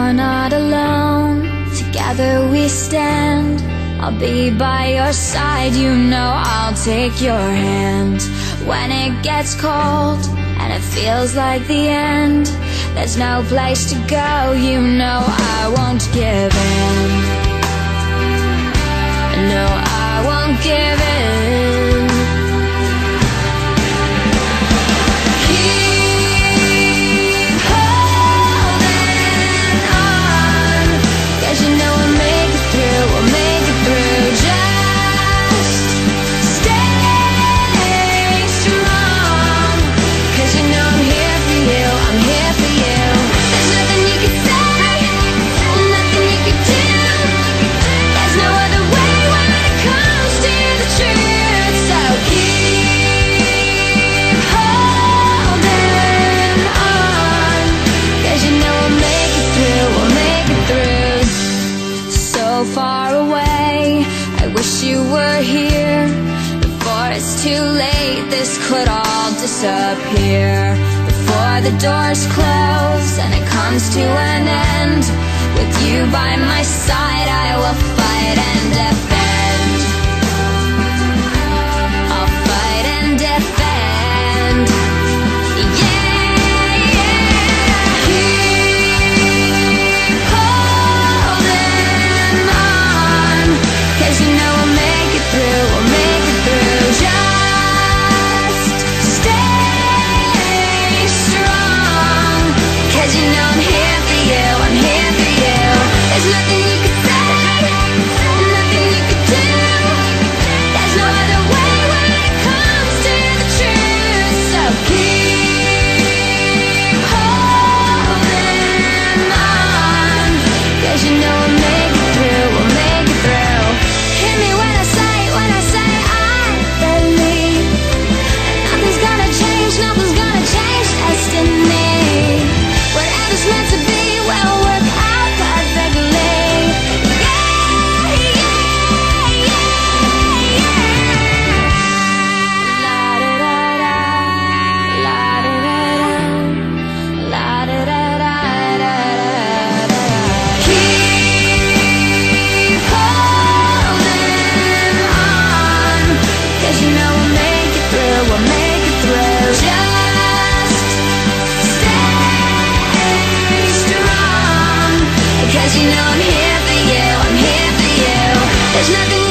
You're not alone, together we stand. I'll be by your side, you know I'll take your hand. When it gets cold and it feels like the end, there's no place to go, you know I won't give in. No, I won't give in. Keep holding on, 'cause you know we'll make it through, we'll make it through. Just stay strong, 'cause you know I'm here for you, I'm here for you. There's nothing you can say, nothing you can do. There's no other way when it comes to the truth. So keep holding on, 'cause you know we'll make it through, we'll make it through. So far away, I wish you were here. Before it's too late, this could all disappear. Before the doors close and it comes to an end, with you by my side I will fight and defend. I'll fight and defend. Yeah, yeah. Keep holding on, 'cause you know we'll make it through, we'll make it through. Just stay strong, 'cause you know I'm here for you, I'm here for you. There's nothing you can say, nothing you can do. There's no other way when it comes to the truth. So keep holding on, 'cause you know we'll make it through, we'll make it through. Hear me when I say I believe. Nothing's gonna change destiny. Whatever's meant to be will work out perfectly. Yeah, yeah, yeah, yeah. La da da da, la da da da, la da da da da da. Keep holding on, 'cause you know we'll make it through, we'll make it through. Just stay strong, 'cause you know I'm here for you, I'm here for you. There's nothing